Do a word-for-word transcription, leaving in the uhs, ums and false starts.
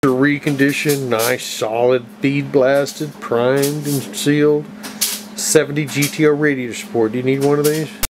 reconditioned, nice, solid, bead blasted, primed and sealed seventy G T O Radiator support. Do you need one of these?